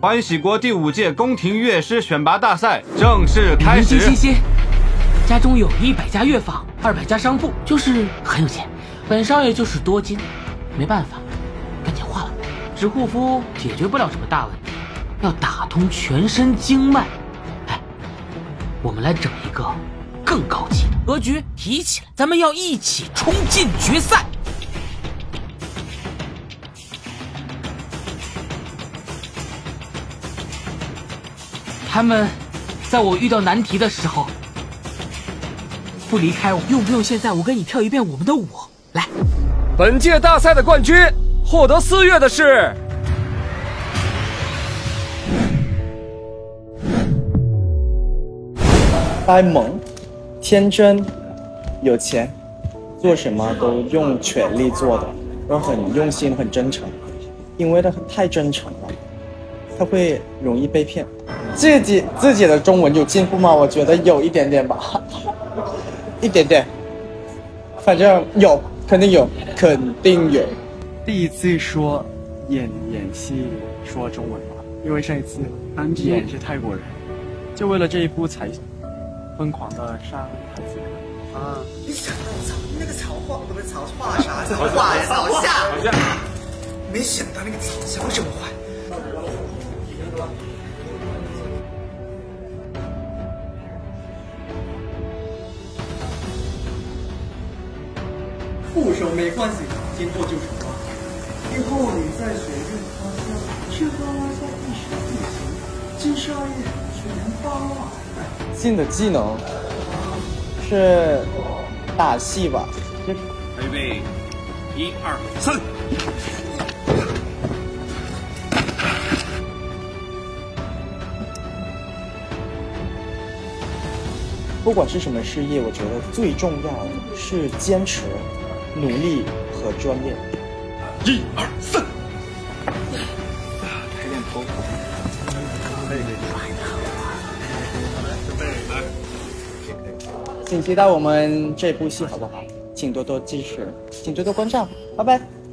欢喜国第5届宫廷乐师选拔大赛正式开始。 歇，家中有100家乐坊，200家商铺，就是很有钱。本少爷就是多金，没办法，赶紧化了。纸护肤解决不了什么大问题，要打通全身经脉。哎，我们来整一个更高级的，格局提起来，咱们要一起冲进决赛。他们在我遇到难题的时候不离开我，用不用现在我给你跳一遍我们的舞？来， 本届大赛的冠军获得4月的是呆萌、天真、有钱，做什么都用全力做的，然后很用心、很真诚，因为他太真诚了，他会容易被骗。自己的中文有进步吗？我觉得有一点点吧，一点点，反正有，肯定有，肯定有。 第一次说演戏说中文吧，因为上一次演是泰国人，就为了这一部才疯狂的上台词啊！ 你想那个曹画不是曹画啥？曹画呀，曹夏。没想到那个曹夏会这么坏。 不熟没关系，经过就成了。以后你在学院花香，吃喝拉撒一时一行，金沙业全包啊！ 新的技能是打戏吧？ 预备，1、2、3。 不管是什么事业，我觉得最重要的是坚持、努力和专业。 1、2、3。 开练头。 请期待我们这部戏好不好？请多多支持，请多多关照，拜拜。